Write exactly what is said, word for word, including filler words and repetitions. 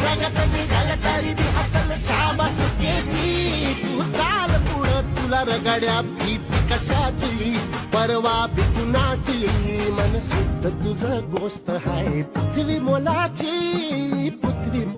जगात निघाल तरी बी असल शाबास केची. तू चाल पुढं तुला रगड्या भीती कशाची, परवा भिकुनाची. मन शुद्ध तुझं गोष्ट हाय पृथ्वी मोलाची, पृथ्वी